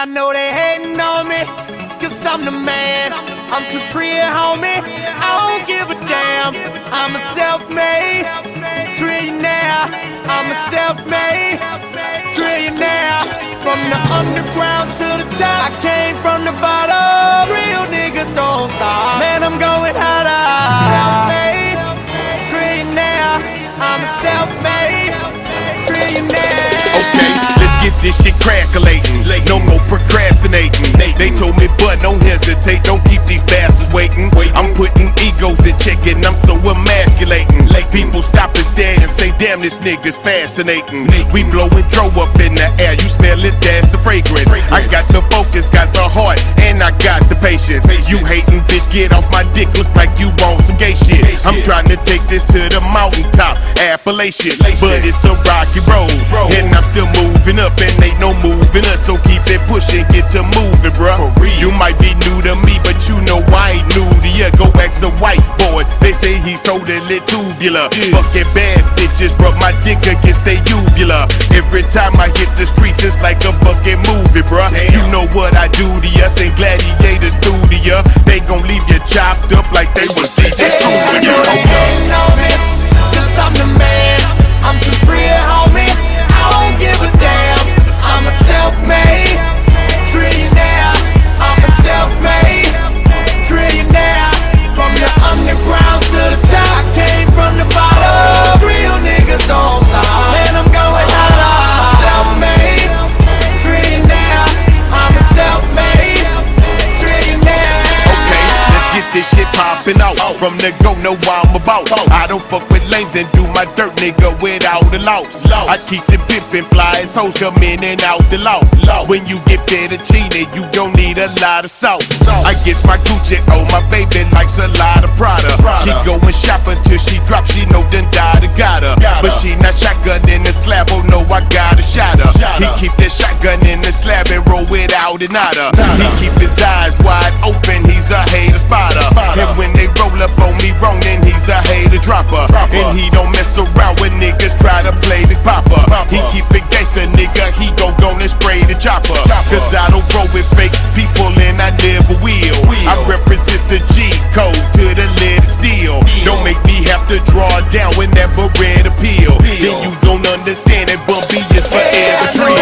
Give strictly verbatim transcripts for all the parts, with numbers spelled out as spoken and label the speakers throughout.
Speaker 1: I know they hating on me, cause I'm the man. I'm too trill, homie, I don't give a damn. I'm a self-made trillionaire. I'm a self-made trillionaire. From the underground to the top, I came from the bottom. Real niggas don't stop, man, I'm going harder. Self-made trillionaire. I'm a self-made trillionaire.
Speaker 2: Okay, let's get this shit crackalating. No more procrastinating. They told me, but don't hesitate, don't keep these bastards waiting. I'm putting egos in check and I'm so emasculating. People stop and stare and say, damn, this nigga's fascinating. We blowing dro up in the air, you smell it, that's the fragrance. I got the focus, got the heart, and I got the patience. You hating bitch, get off my dick, look like you want some gay shit. I'm trying to take this to the mountaintop, Appalachian, but it's a rocky road, and I'm still moving up, and ain't no moving us. So keep it pushing, get to moving, bruh. You might be new to me, but you know I ain't new to ya. Go ask the white boys, they say he's totally tubular. Fucking bad bitches, but my dick against they uvula. Every time I hit the streets, it's like a fucking movie, bruh. You know what I do to ya, send gladiators through to ya. They gon' leave you chopped up like they was D J Screwing ya.
Speaker 1: Cause I'm the man, I'm too trill, homie, I don't give a damn. I'm a self-made trillionaire. I'm a self-made trillionaire. From the underground to the top, I came from the bottom. Real niggas don't stop, man, I'm going harder. Self-made trillionaire. I'm a self-made trillionaire.
Speaker 2: Okay, let's get this shit poppin' out. From the go, know what I'm about. I don't fuck with lames and do my dirt, nigga, without the loss. I keep it pimpin', fly as hoes come in and out the law. When you get fettuccine, you don't need a lot of salt. I guess my Gucci, oh, my baby likes a lot of Prada. She goin' shop until she drop, she know done died and got her. But she not shotgun in the slab, oh no, I gotta shot her. He keep that shotgun in the slab and roll without an otter. He keep his eyes wide open, he's a hater spotter. And when they roll up on me wrong, then he's a hater dropper. And he don't mess around when niggas try to play the popper. He keep it gangsta, nigga, he gon' go and spray the chopper. Cause I don't roll with fake people and I never will. I represent the G code to the lead steel. Don't make me have to draw down whenever red appeal. Then you don't understand that Bumpy is forever trill.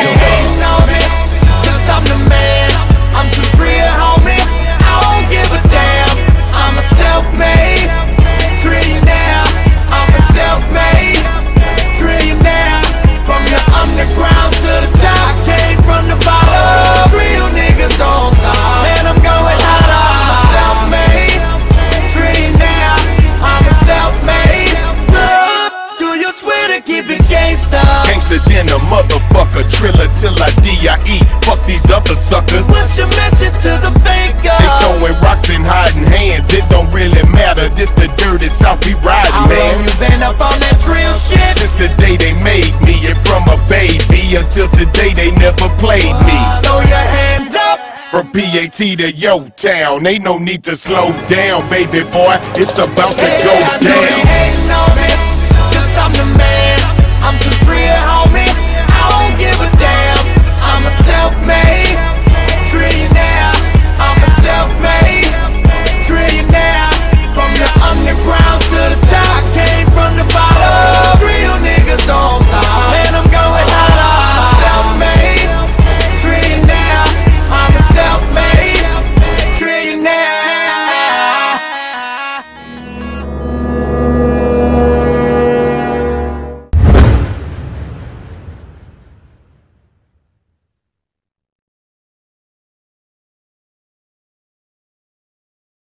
Speaker 1: Cause I'm the man, I'm too trill, homie, I don't give a damn. I'm a self-made trillionaire. I'm a self-made trillionaire. From the underground to the top, I came from the bottom. Real niggas don't stop, man, I'm going harder. Self-made trillionaire. I'm a self-made. Do you swear to keep it gangsta?
Speaker 2: Gangsta than a motherfucker, triller till I D I E. Fuck these other suckers.
Speaker 1: What's your message to the fakers?
Speaker 2: They throwing rocks and hiding hands, it don't really matter. This the dirty South we riding,
Speaker 1: How
Speaker 2: man.
Speaker 1: long you been up on that trill shit?
Speaker 2: Since the day they made me, and from a baby until today they never played me.
Speaker 1: Throw your hands up.
Speaker 2: From P A T to Yo Town, ain't no need to slow down, baby boy. It's about to
Speaker 1: Hey,
Speaker 2: go
Speaker 1: I know
Speaker 2: down.
Speaker 1: they